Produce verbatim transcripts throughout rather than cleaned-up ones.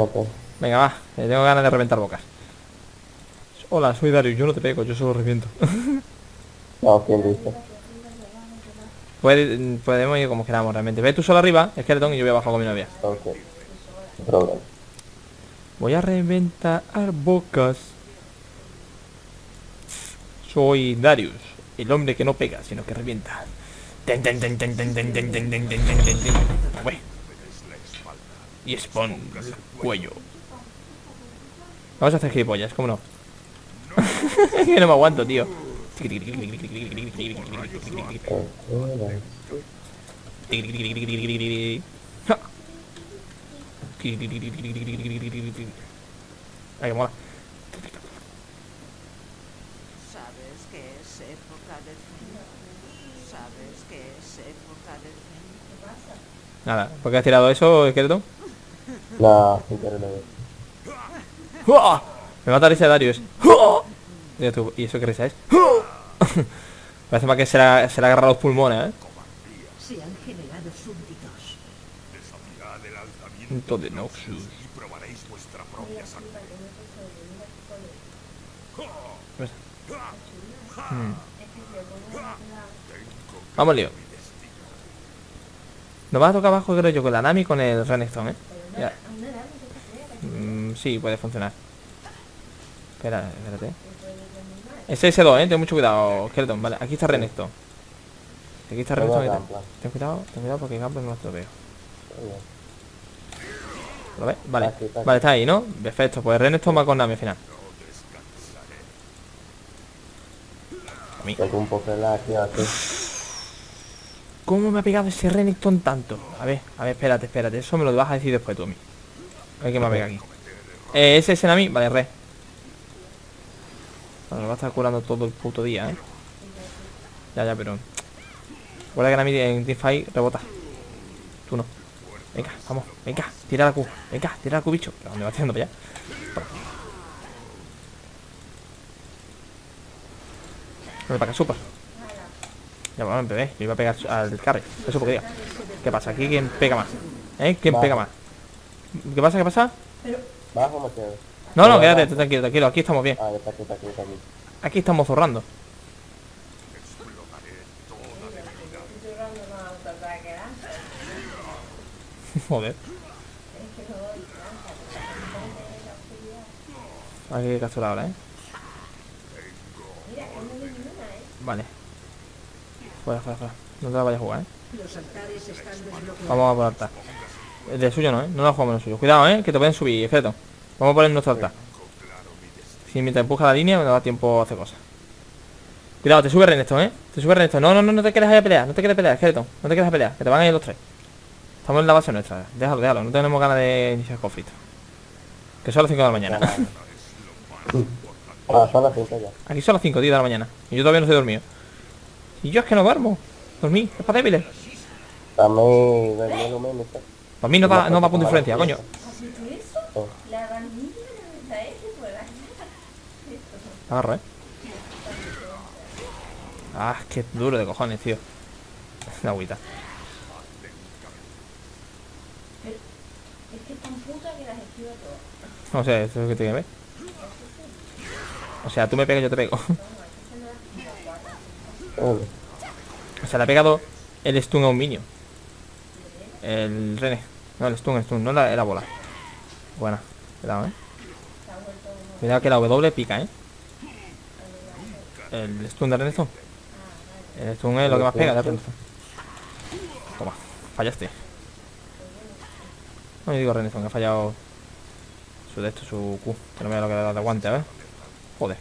Ok. Venga, va, que tengo ganas de reventar bocas. Hola, soy Darius, yo no te pego, yo solo reviento. No, ¿quién dice? Puede- podemos ir como queramos realmente. Ve tú solo arriba, Skeleton, y yo voy abajo con mi novia. Ok. No problema. Voy a reventar bocas. Soy Darius, el hombre que no pega, sino que revienta. Ten, ten, ten, ten, ten, ten, ten, ten, ten, ten, ten, ten, ten. Ué. Y spawn el cuello. Vamos a hacer gilipollas, ¿cómo no? Que no me aguanto, tío. Ay, que mola. ¿Sabes que es época de fin? ¿Sabes que es época de fin? Nada, ¿por qué has tirado eso, esqueleto? No, sin querer lo veo. ¡Uah! Me mata risa de Darius. ¡Uah! Mira tú, ¿y eso qué risa es? ¡Uah! Parece más que se le ha, se le ha agarrado los pulmones, ¿eh? Se han generado súbditos. Desafiad el alzamiento Punto de de Noxus. Noxus y probaréis vuestra propia sangre. Hmm. Vamos, lío. Nos va a tocar abajo, creo yo, con la Nami y con el Renekton, ¿eh? Ya. Mm, sí, puede funcionar. Espera, espérate. Es ese dos, ¿eh? Ten mucho cuidado, Skeleton. Vale, aquí está Renekton. Aquí está Tengo Renekton. acá, Ten, en plan. ten cuidado, ten cuidado porque Gampler no lo veo. Muy ¿Lo ves? Vale. Aquí, está aquí. Vale, está ahí, ¿no? Perfecto, pues Renekton va con Nami al final. A mí. bien. Tengo un Pokémon aquí, aquí. ¿Cómo me ha pegado ese Renekton tanto? A ver, a ver, espérate, espérate. Eso me lo vas a decir después tú a mí. A ver qué me ha pegado aquí. Eh, ese es Nami. Vale, re. Bueno, lo va a estar curando todo el puto día, ¿eh? Ya, ya, pero... Recuerda que Nami en Teamfight rebota. Tú no. Venga, vamos, venga, tira la Q. Venga, tira la Q, bicho. ¿Pero dónde va tirando para allá? No me paga super. Ya, vamos, bebé. Le iba a pegar al carry. Eso porque diga. ¿Qué pasa? ¿Aquí quién pega más? ¿Eh? ¿Quién Bajo. pega más? ¿Qué pasa? ¿Qué pasa? ¿Bajo o me quedo? No, no, Bajo. quédate, tranquilo, tranquilo. Aquí estamos bien. Ah, ya está aquí, está aquí, está aquí. Aquí estamos zorrando. Joder. Hay que capturar ahora, ¿eh? Vale. Fuera, fuera, fuera. No te la vayas a jugar, ¿eh? Los altares están desbloqueados. Vamos a por altar. El de suyo no, ¿eh? No la jugamos en el suyo. Cuidado, ¿eh? Que te pueden subir, esqueleto. Vamos a poner nuestro altar. Si mientras empuja la línea me da tiempo a hacer cosas. Cuidado, te sube Renekton, ¿eh? Te sube Renekton. No, no, no, no te quedes ahí a pelear. No te quedes a pelear, esqueleto. No te quedes a pelear. Que te van a ir los tres. Estamos en la base nuestra. Déjalo, déjalo. No tenemos ganas de iniciar conflicto. Que son las cinco de la mañana. Ah, son las cinco ya. Aquí son las cinco, tío, de la mañana. Y yo todavía no estoy dormido. Y yo es que no duermo. Dormí, es para débiles. También del hielo menos. Para mí no da, no da punto de influencia, coño. Oh. La vainilla noventa S por la Agarro, eh. Ah, qué duro de cojones, tío. La agüita. Es que es tan puta que las esquiva todas. No sé, eso es lo que tiene que ver. O sea, tú me pegas, yo te pego. Oh. O sea, le ha pegado el stun a un minion. El René. No, el stun, el stun, no la, la bola. Buena, cuidado, eh. Cuidado que la W pica, eh. El stun de Renekton. El stun es lo que más pega de Renekton. Toma, fallaste. No, yo digo Renekton, que ha fallado su de esto, su Q. Que no me da lo que le da de aguante, a ver. Joder.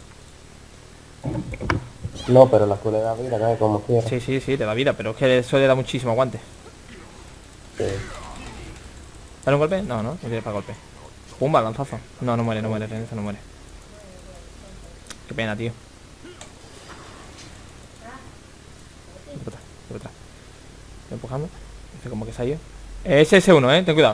No, pero la escuela da vida, cae como quiera. Sí, sí, sí, te da vida, pero es que eso le da muchísimo aguante. Sí. ¿Dale un golpe? No, no, no tiene para golpe. Pumba, lanzazo. No, no muere, no muere, Renekton no muere. Qué pena, tío. Voy para atrás, voy para atrás. Estoy empujando. Dice como que se ha ido. Es ese uno, eh, ten cuidado.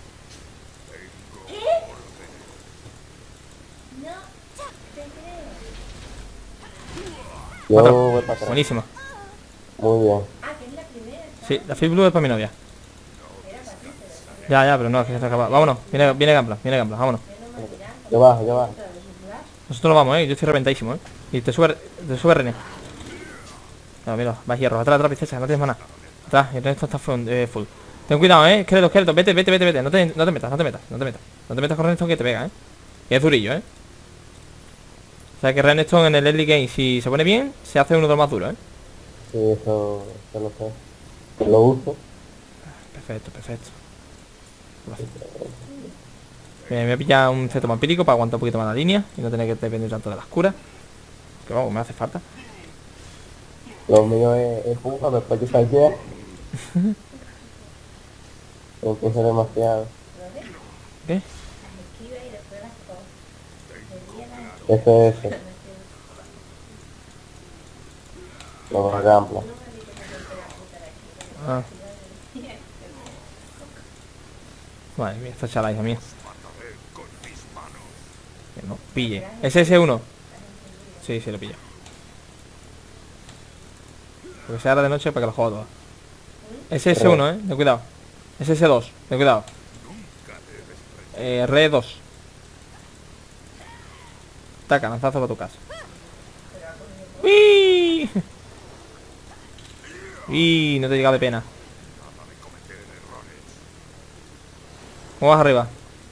Yo Otra. voy para atrás. Buenísima. Muy bien. Ah, que es la primera. Sí, la Free Blue es para mi novia. Ya, ya, pero no, es que se está acabando. Vámonos, viene, viene Gampla, viene Gampla, vámonos. Yo bajo, yo bajo. Nosotros nos vamos, eh, yo estoy reventadísimo, eh. Y te sube, te sube René. No, mira, va hierro, atrás, atrás, princesa, no tienes mana. Atrás, y el resto está full, eh, full. Ten cuidado, eh, esqueleto, esqueleto, vete, vete, vete, vete. No te, no te metas, no te metas, no te metas. No te metas con Renekton que te pega, eh. Y es durillo, eh. O sea que Renekton en el early game, si se pone bien, se hace uno de los más duros, eh. Sí, eso, eso lo sé. Lo uso. Perfecto, perfecto. Me voy a pillar un ceto vampírico para aguantar un poquito más la línea y no tener que depender tanto de las curas. Que vamos, me hace falta. Lo mío es, es puja, después que salía. Empieza demasiado. ¿Qué? Ese es ese. Lo va a Gampla. Ah. Madre mía, esta chala, hija mía. Que no pille. ¿Es ese uno? Sí, sí, lo pillo. Porque sea ahora de noche para que lo juego todo. Es ese uno, eh, ten cuidado. Es ese dos, ten cuidado. Eh, re dos. Taca, lanzazo para tu casa. ¡Uy! ¡Y! No te llega de pena. ¿Cómo vas arriba?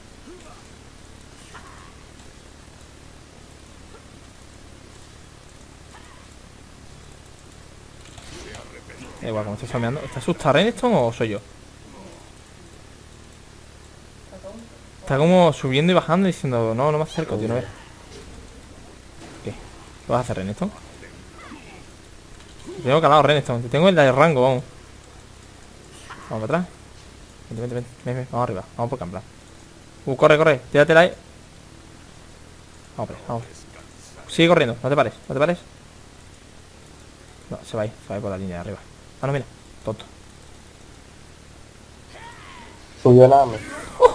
Da igual, como estoy flameando. ¿Está asustado Renekton o soy yo? Está como subiendo y bajando diciendo, no, no me acerco, tío, no ves. ¿Qué? ¿Qué vas a hacer, Renekton? Te tengo calado, Renekton. Te tengo el de rango, vamos. Vamos para atrás. Vente, vente, vente, ven, ven, vamos arriba. Vamos por Gampla. Uh, corre, corre. Tíratela ahí. Vamos, por ahí, vamos. Sigue corriendo, no te pares, no te pares. No, se va ahí, se va ahí por la línea de arriba. Ah, no, mira, tonto. Subió nada más.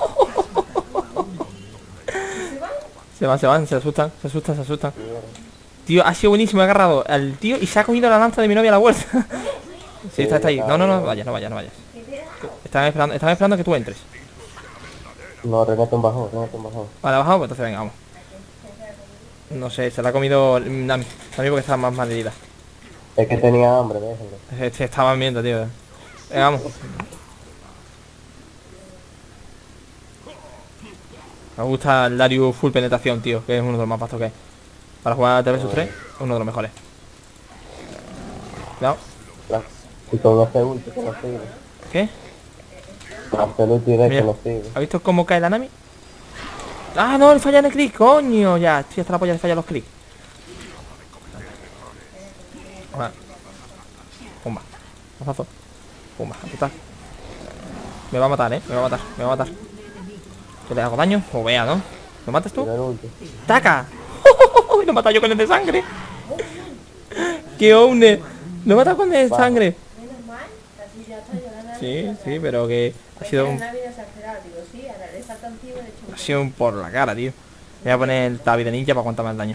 Se van, se van, se asustan, se asustan, se asustan. Tío, ha sido buenísimo, he agarrado al tío y se ha cogido la lanza de mi novia a la vuelta. Sí, está, está ahí. No, no, no, vayas, no vayas, no vayas. Están esperando, están esperando que tú entres. No, Renekton bajó, Renekton bajó. Vale, ha bajado, pues entonces venga, vamos. No sé, se la ha comido Nami. Nami porque estaba más malherida. Es que tenía hambre, déjenlo. Este estaba viendo, tío. Venga, vamos. Me gusta el Darius full penetración, tío, que es uno de los más vastos que hay. Para jugar tres versus tres, uno de los mejores. Cuidado. Claro. Y con este ulti que nos sigue. ¿Qué? Con este ulti de que Mira, nos sigue. ¿has visto cómo cae la Nami? ¡Ah, no! ¡Le falla en el clic! ¡Coño! Ya, estoy hasta la polla, le falla los clics. Vale. Pumba. Mazazo. Pumba, total. Me va a matar, eh. Me va a matar, me va a matar. ¿Yo le hago daño? O vea, ¿no? ¿Lo matas tú? Mira el ulti. ¡Taca! Lo he matado yo con el de sangre. ¡Qué owner! Lo he matado con el de sangre. Menos mal, así ya está llorando. Sí, sí, pero que ha sido un, La vida exagerada, digo, sí, ahora le falta un tío de hecho. ha sido un por la cara, tío. Voy a poner el tabi de ninja para aguantar más el daño.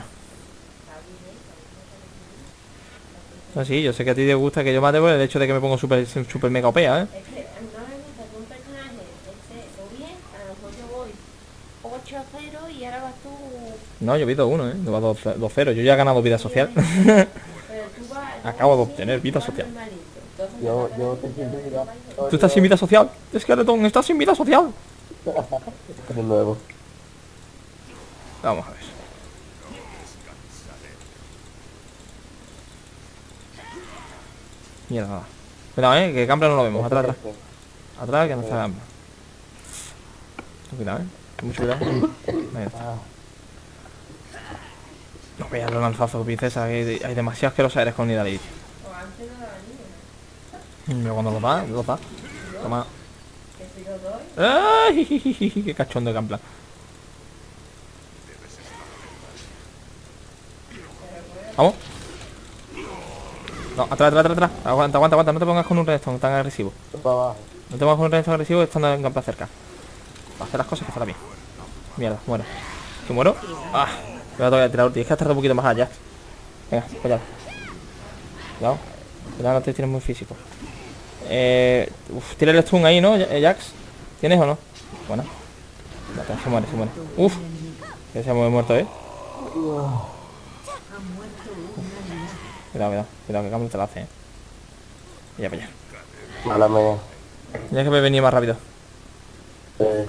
No, sí, yo sé que a ti te gusta que yo mate por el hecho de que me pongo super, super mega O P, ¿eh? Es que a mí no me gusta que un personaje esté o bien, a lo mejor yo voy ocho a cero y ahora vas tú. No, yo he visto uno, ¿eh? No va dos cero. Yo ya he ganado vida social. Pero tú vas. Acabo de obtener vida social. Normalito. Entonces, Yo, yo te siento vida. ¿Tú estás sin vida social? Skeleton, estás sin vida social. De nuevo. Vamos a ver. Mierda, nada. Cuidado, eh, que Gampla no lo vemos. Atrás, atrás. Atrás, que no está Gampla. Cuidado, eh. Mucho cuidado. Ahí está. Ah, No veas los lanzazos, princesa. Que hay demasiados que los eres con Nidalee. o antes no daba ni una. Mira, cuando los da, los da. Toma. Que si lo doy. ¡Ay! ¡Qué cachondo de Gampla! Vamos. No, atrás, atrás, atrás, atrás. Aguanta, aguanta, aguanta. No te pongas con un redstone tan agresivo. esto para abajo. No te pongas con un redstone agresivo estando en Gampla cerca. Para hacer las cosas que está bien. Mierda, muero. ¿Que muero? Ah, me voy a tirar ulti. Es que has tardado un poquito más allá. Venga, cuidado. Cuidado. Cuidado, no te tires muy físico. Eh. Uf, tira el stun ahí, ¿no, Jax? ¿Tienes o no? Bueno. Mata, se muere, se muere. Uf. Que se ha muerto, ¿eh? Cuidado, cuidado. Cuidado, que Campbell te la hace, ¿eh? Y ya para allá. Mala mía. Tienes que haber venido más rápido. Eh,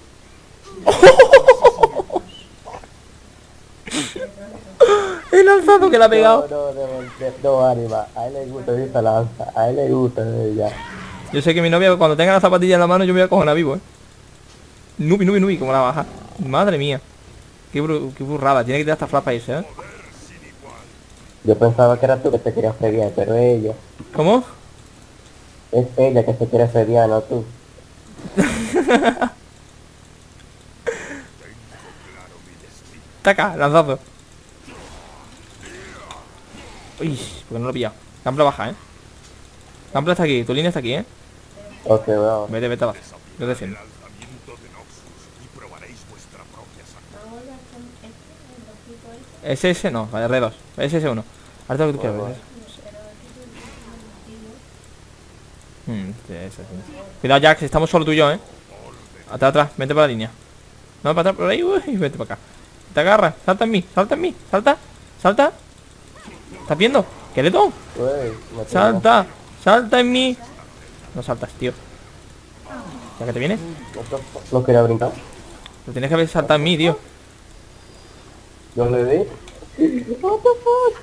El lanzado que le ha pegado. No, no, no, no, no, Anima. A él le gusta esa lanza. A él le gusta ella. Yo sé que mi novia cuando tenga la zapatilla en la mano yo me voy a cojonar vivo, ¿eh? Nubi, nubi, nubi, como la baja. Madre mía. Qué, bru qué burrada. Tiene que tirar hasta flash para irse, ¿eh? Yo pensaba que era tú que te querías feriar, pero ella. ¿Cómo? Es ella que se quiere feriar, no tú. Taca, lanzazo. Uy, porque no lo he pillado. Campbell baja, ¿eh? Campbell está aquí, tu línea está aquí, ¿eh? Ok, vamos. Vete, vete abajo. Yo te defiendo. Lanzamiento de Noxus y probaréis vuestra propia sangre. Ahora son este, el ojito ese. S S no, vale, R dos. S S uno. Ahora lo que tú quieras. Bueno, ¿eh? Pero aquí Hmm, sí, ese, sí. Cuidado, Jax, estamos solo tú y yo, ¿eh? Atrás, atrás, vete por la línea. No, para atrás, por ahí, uy, vete para acá. Te agarra, salta en mí, salta en mí, salta, salta. ¿Estás viendo? ¿Qué le doy? Uy, me pegó. Salta, salta en mí. No saltas, tío. ¿Ya que te vienes? No, no quería brincar. Lo tienes que haber saltado en mí, tío. Yo le di. What the fuck?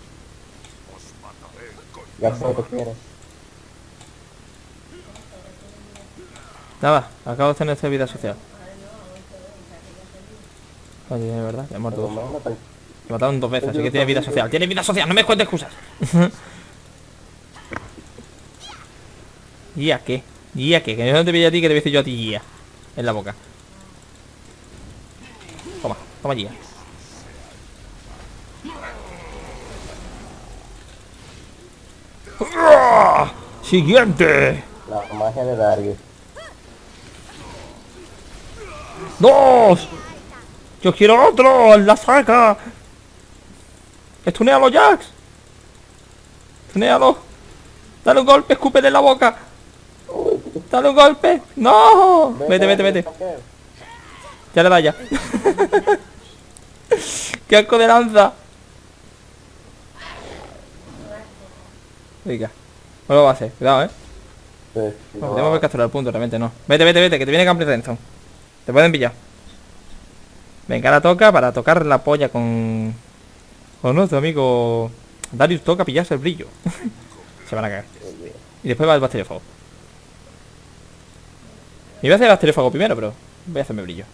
Ya sé lo que quieres. Nada, acabo de tener esta vida social. Oye, de verdad, te he muerto. Pero, mano, tan- Te mataron dos veces, así que tiene vida social. Tiene vida social, no me cuentes excusas. ¿Guía qué? ¿Guía qué? Que yo no te veía a ti, que te voy a decir yo a ti guía. En la boca. Toma, toma guía. ¡Ah! ¡Siguiente! La magia de Darius. ¡Dos! ¡Yo quiero otro! ¡La saca! ¡Estunealo, Jax! ¡Estunealo! ¡Dale un golpe! ¡Escúpele en la boca! ¡Dale un golpe! ¡No! Vete, vete, vete. Ya le da ya. ¡Qué asco de lanza! Venga. No lo va a hacer. Cuidado, eh. Sí, sí, No, no. tenemos que capturar el punto, realmente no. Vete, vete, vete, que te viene Campbell Redstone. Te pueden pillar. Venga, ahora toca para tocar la polla con... Con nuestro amigo... Darius toca pillarse el brillo. Se van a caer. Y después va el bacteriófago. Me iba a hacer el bacteriófago primero, pero... Voy a hacerme brillo.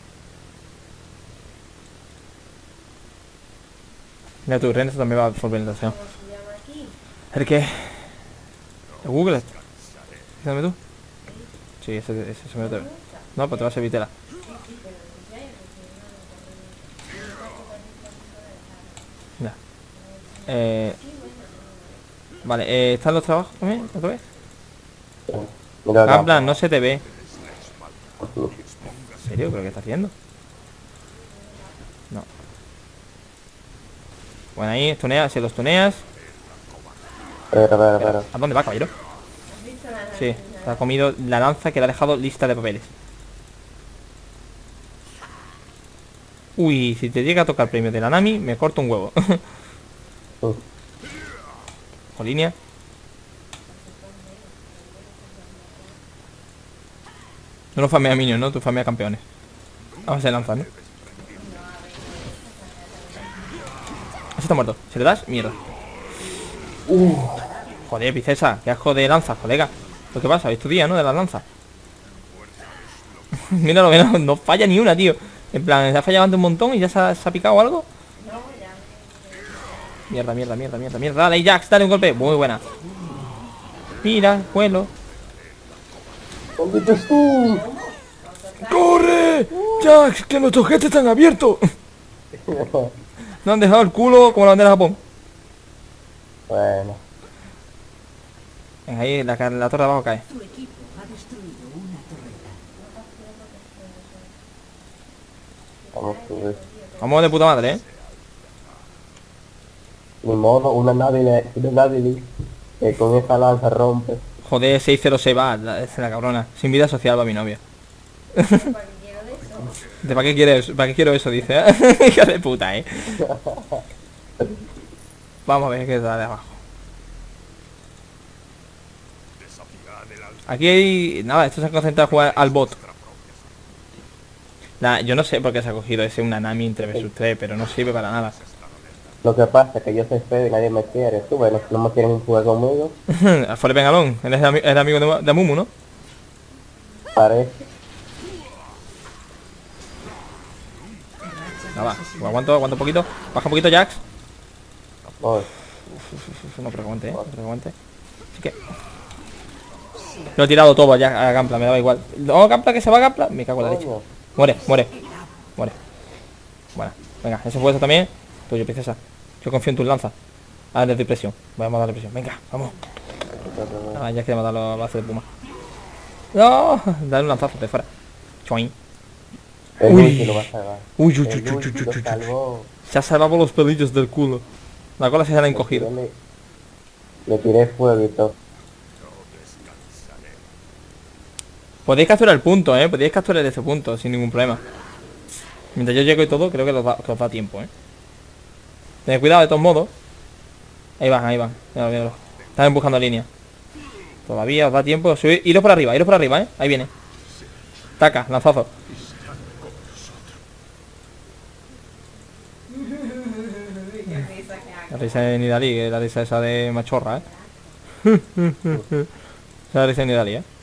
Mira tú, Ren, esto también va por penetración. ¿cómo se llama aquí? ¿El qué? ¿El Google? Dame tú. Sí, ese, ese se me lo No, pues te va a servir tela. Ya. Eh... Vale, eh, ¿están los trabajos también? ¿Otra vez? Mira acá. Campbell, no se te ve. ¿En serio? ¿Pero qué está haciendo? No. Bueno, ahí, tuneas, si los tuneas. Espera, espera, espera. ¿A dónde va, caballero? Sí, se ha comido la lanza que le ha dejado lista de papeles. Uy, si te llega a tocar el premio de la Nami, me corto un huevo. Uh, Con línea. Tú no fameas minions, ¿no? Tú fameas campeones. Vamos a lanzar, ¿no? Ese está muerto. Si le das, mierda. Joder, princesa, qué asco de lanzas, colega. ¿Lo que pasa? Es tu día, ¿no? De las lanzas. Míralo, míralo, no falla ni una, tío. En plan, se ha fallado antes un montón y ya se ha, se ha picado algo. Mierda, mierda, mierda, mierda, mierda. Dale, Jax, dale un golpe. Muy buena. Mira, vuelo. ¿Dónde estás tú? ¡Corre! Jax, que nuestros jefes están abiertos. No han dejado el culo como la bandera de Japón. Bueno, Venga, ahí la, la torre de abajo cae. Tu equipo ha destruido una torreta. vamos a subir. Vamos de puta madre, ¿eh? Ni modo, una Navile, una Navile que con esa lanza rompe. Joder, seis cero se va, la, es la cabrona. Sin vida social va mi novia. ¿Para qué quiero de eso? ¿De para qué quieres? ¿Para qué quiero eso? Dice. ¿eh? Hija de puta, eh. Vamos a ver qué está de abajo. Desafiad el alfa Aquí hay... Nada, esto se ha concentrado a jugar al bot. vuestra propia sangre. Nah, yo no sé por qué se ha cogido ese una Nami entre versus tres, pero no sirve para nada. Lo que pasa es que yo soy feo y nadie me quiere. Tú, bueno, no me quieren jugar conmigo. Fuera Bengalón, eres, ami eres amigo de, de Amumu, ¿no? Parece. Nada, va, aguanto, aguanto un poquito. Baja un poquito, Jax. Voy. Uf, no, pero que aguante, eh. No, pero que aguante. Así que... Lo he tirado todo ya a Gampla, me daba igual. No, Gampla, que se va Gampla. Me cago en la leche. Coño. Muere, muere. Muere. Bueno, venga, ese fue eso también. Tuyo, princesa. Yo confío en tus lanzas. Ah, de depresión. Vamos a dar depresión. Venga, vamos. Ah, ya quiere matar los bazos de puma. No, dale un lanzazo de fuera. Choin. El Uy. ulti lo va a salvar. Uy, uy, uy, El uy, uy, ulti uy, lo uy, uy. salvó. Se ha salvado los pelillos del culo. La cola se la ha encogido. Le, le tiré fuego y todo. Podéis capturar el punto, eh. Podéis capturar ese punto sin ningún problema. Mientras yo llego y todo, creo que os da, que os da tiempo, eh. Tened cuidado de todos modos. Ahí van, ahí van. Míralo, míralo. Están empujando línea. Todavía os da tiempo. Subid, iros por arriba, iros por arriba, eh. Ahí viene. Taca, lanzazo. La risa de Nidalí, que es la risa esa de machorra, eh. Esa es la risa de Nidalí, eh.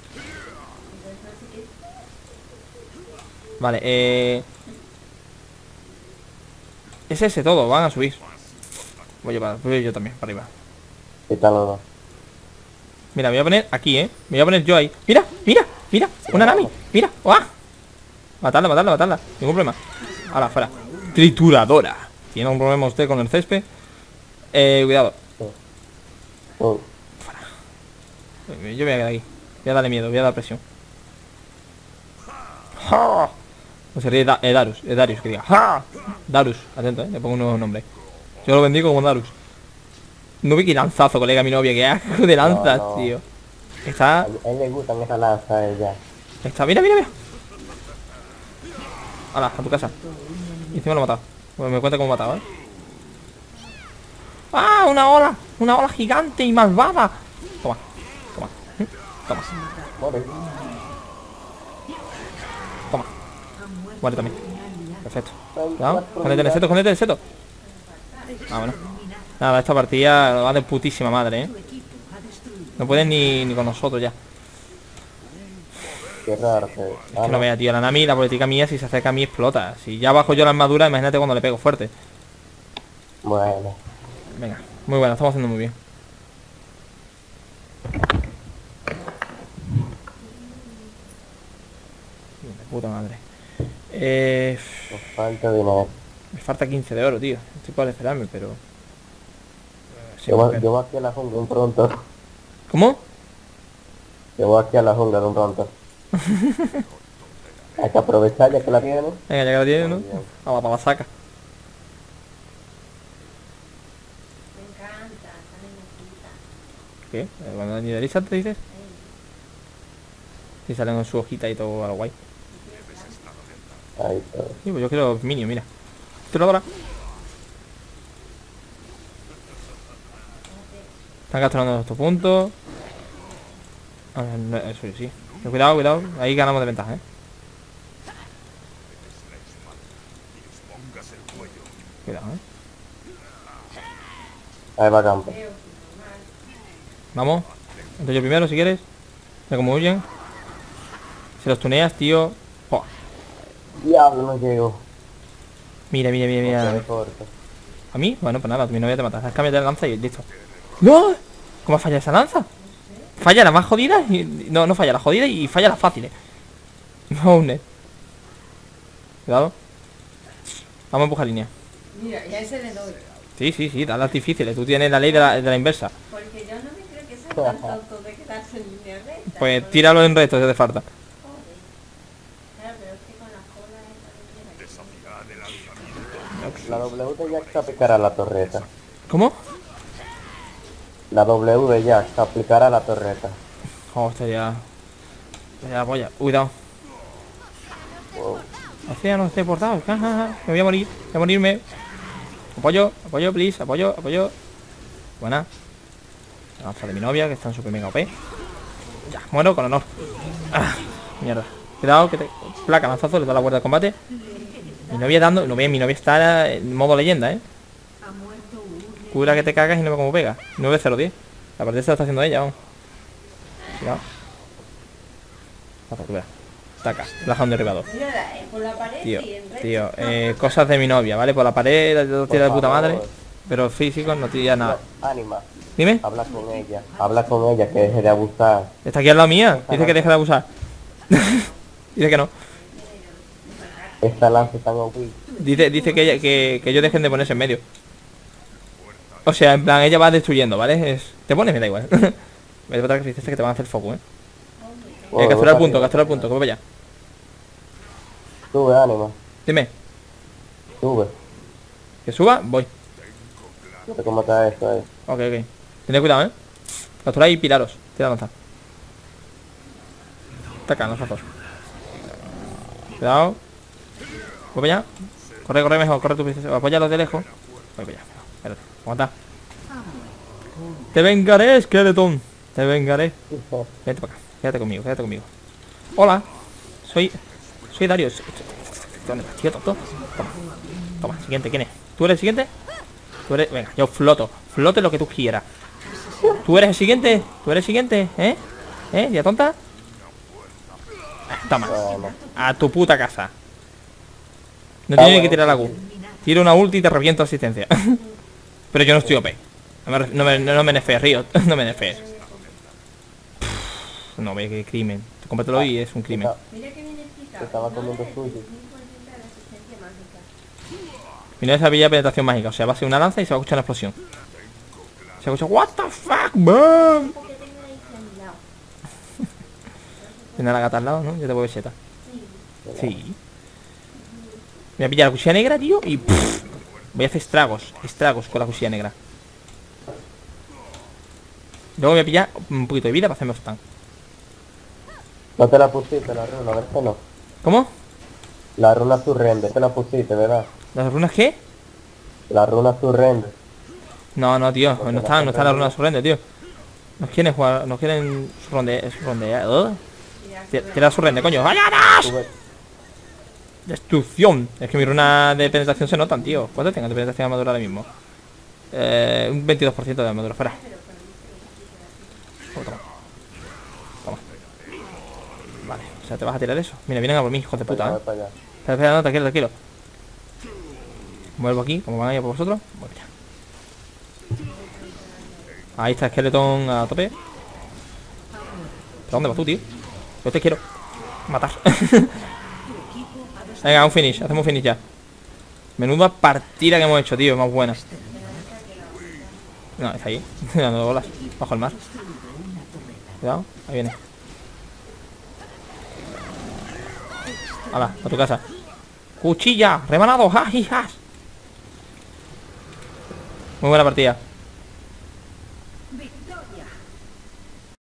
Vale, eh... es ese todo, van a subir. Voy a llevar, voy yo también, para arriba. ¿Qué tal o no? Mira, me voy a poner aquí, eh. Me voy a poner yo ahí. Mira, mira, mira, una Nami. Mira, ¡guau! Matarla, matarla, matarla. Ningún problema. Ahora, fuera. Trituradora. Tiene un problema usted con el césped. Eh, cuidado. Oh, Yo me voy a quedar aquí. Voy a darle miedo, voy a dar presión. ¡Ja! No se ríe da eh, Darus, eh, Darius, que diga. ¡Ja! Darus, atento, eh. Le pongo un nuevo nombre. Yo lo bendigo como Darus. No vi que lanzazo, colega, mi novia. Que asco de lanzas, No, no. tío. Está... a él- a él le gustan esas lanzas a ella. Está... Mira, mira, mira. Hala, a tu casa. Y encima lo he matado. Bueno, me cuenta cómo he matado, eh. ¡Ah! Una ola. Una ola gigante y malvada. Toma, toma. Toma, Muere. toma. Muere también. Perfecto. Cuidado. Escóndete en el seto, escóndete en el seto. Ah, bueno. Nada, esta partida va de putísima madre, eh. No pueden ni, ni con nosotros ya. Qué raro que... Es que no vea, tío. La Nami, la política mía, si se acerca a mí, explota. Si ya bajo yo la armadura, imagínate cuando le pego fuerte. Bueno. Venga, muy bueno, estamos haciendo muy bien. De puta madre. Eh, Nos falta dinero. me falta quince de oro, tío. Estoy por esperarme, pero... Sí, Yo me voy, espero. yo voy aquí a la jungla un pronto. ¿Cómo? Yo voy aquí a la jungla un pronto. Hay que aprovechar ya que la tiene. Venga, ya que la tiene, ¿no? Muy bien. Vamos, para la saca. Me encanta, esta niñita. ¿Qué? Eh, ¿Cuando ni de Lisa te dices? Si salen con su hojita y todo a lo guay. Ahí está. Sí, pues yo quiero Minion, mira. Trituradora. Están capturando estos puntos. Ah, no, eso sí. Pero cuidado, cuidado. Ahí ganamos de ventaja, eh. Pongas el cuello. Cuidado, eh. Ahí va campo. Vamos. Entro yo primero si quieres. Mira cómo huyen. Si los tuneas, tío. ¡Pua! Diablo, no llego. Mira, mira, mira, Se mira. ve corto. ¿A mí? Bueno, pues nada, mi novia te mata. Haz cambio de lanza y listo. ¡No! ¿Cómo falla esa lanza? Falla la más jodida y... No, no falla la jodida y falla las fáciles. No, net. Cuidado. Vamos a empujar línea. Mira, ya ese le doy. Sí, sí, sí, dale las difíciles. Tú tienes la ley de la, de la inversa. Porque yo no me creo que sea tan tonto de quedarse en línea recta. Pues Joder. tíralo en reto si te falta. Claro, pero es que con la cola esta no llega. Desafiad el alzamiento. La W de Jax aplicará la torreta. ¿Cómo? La W de Jax aplicará la torreta. Oh, está ya. Está ya la polla. Cuidado. Wow. Hacía no esté portado. Ja, ja, ja. Me voy a morir. Voy a morirme. Apoyo, apoyo, please. Apoyo, apoyo. Buena. Lanza de mi novia, que está en super mega O P. Ya, muero con honor. Ah, mierda. Cuidado, que te... Placa, lanzazo, le da la vuelta de combate. Mi novia dando... No ve, mi novia está en modo leyenda, ¿eh? Cura que te cagas y no ve cómo pega. nueve cero diez. La partida se la está haciendo ella, vamos. Cuidado. Pasa, tú verás. Taca, baja un derribador. Mira, eh, por la pared Tío, y en recto. tío, eh, cosas de mi novia, ¿vale? Por la pared, los tira de puta favor. madre. Pero físicos no tira nada. Ánima, Dime, habla con ella. Habla con ella, que deje de abusar. está aquí al lado mía. Dice que deje de abusar. Dice que no. Esta lanza tan O P. Dice, dice que, ella, que, que ellos dejen de ponerse en medio. O sea, en plan, ella va destruyendo, ¿vale? Es... Te pones, me da igual. Me da que que te van a hacer foco, ¿eh? Wow, Eh, capturar el voy punto, para capturar el arriba. punto, que voy para allá. Sube, ánima. Dime, Sube. que suba, voy. No sé cómo está esto ahí. Ok, ok. Tened cuidado, ¿eh? Capturar y piraros. Tira lanza. Taca, lanzazos. Cuidado. Voy para allá. Corre, corre mejor, corre tu princesa. Apóyalo de lejos. Voy para allá. Espérate, aguanta. Te vengaré, Skeleton. Te vengaré. Vente para acá. Quédate conmigo, quédate conmigo. Hola. Soy... Soy Dario. ¿Dónde estás, tío, tonto? Toma. Toma, siguiente, ¿quién es? ¿Tú eres el siguiente? Tú eres... Venga, yo floto. Flote lo que tú quieras. ¿Tú eres el siguiente? ¿Tú eres el siguiente? ¿Eh? ¿Eh? ¿Ya tonta? Toma. Bueno, A tu puta casa. No tiene ni que tirar la Q. Tiro una ulti y te reviento asistencia. Pero yo no estoy O P. No me, no me, no me nefees, Río. No me nefees. No, ve qué crimen. Cómpratelo y es un crimen. Mira que viene explicado. Estaba comiendo Más del sushi. diez mil por ciento de la asistencia mágica. Mira esa bella penetración mágica. O sea, va a ser una lanza y se va a escuchar una explosión. Se va a escuchar... What the fuck, man. Porque tengo una isla a mi lado. Tiene la gata al lado, ¿no? Yo te voy a ver cheta. Sí. Sí. Me voy a pillar la cuchilla negra, tío, y pff, voy a hacer estragos, estragos con la cuchilla negra. Luego me voy a pillar un poquito de vida para hacerme stun. no te la pusiste la runa, ¿verdad que no? ¿Cómo? La runa surrender, te la pusiste, ¿verdad? ¿Las runas qué? La runa surrender. No, no, tío, no está, no está la runa surrende, tío. Nos quieren jugar, nos quieren surrondear, surrondear. ¿Oh? Tira surrende, coño. ¡Vayadas! Sube. Destrucción. Es que mi runa de penetración se notan, tío. ¿Cuánto tengo de penetración de armadura ahora mismo? Eh, un veintidós por ciento de armadura, fuera. Oh, toma. Toma. Vale, o sea, ¿te vas a tirar eso? Mira, vienen a por mí, hijos de Voy puta, voy ¿eh? para allá. Espera, espera, no, tranquilo, tranquilo. Vuelvo aquí, como van a ir por vosotros. Voy para allá. Ahí está Skeleton a tope. ¿Pero dónde vas tú, tío? Yo te quiero matar. Venga, un finish, hacemos un finish ya. Menuda partida que hemos hecho, tío, más buena. No, está ahí, dando bolas, bajo el mar. Cuidado, ahí viene. Hala, a tu casa. Cuchilla, rebanado, ja, hi, has. Muy buena partida.